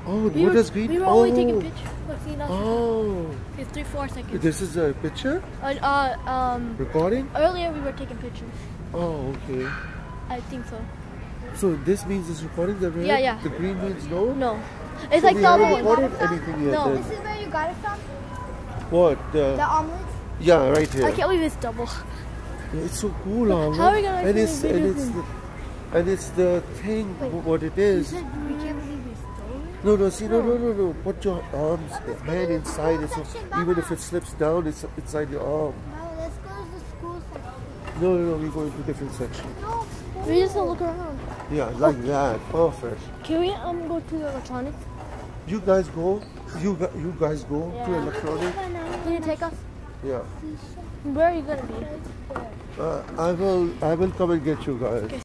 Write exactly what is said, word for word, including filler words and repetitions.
Oh, We what were, does green? we were oh. only taking pictures. Look, see, that's Oh. it's three, four seconds. This is a picture? Uh, uh, um, Recording? earlier we were taking pictures. Oh, okay. I think so. So this means it's recording, the red? Yeah, yeah. The green means no? No. It's So like we the haven't other one. recorded anything yet No. then. This is where you got it from? What? The The, omelets? yeah, right here. I can't believe it's double. Yeah, it's so cool, Alma. How are we gonna and actually it's, and video it's this? the, and it's the thing, what it is. We can't believe it's stolen. No, no, see, no, no, no, no. Put your arms, hand inside it, so even if it slips down, it's inside your arm. No, let's go to the school section. No, no, no, we go into a different section. No, We just look around. Yeah, like that. Perfect. Can we um go to the electronics? You guys go. You gu- you guys go to Yeah. electronic. Can you take us? Yeah. Where are you gonna be? Uh, I will. I will come and get you guys.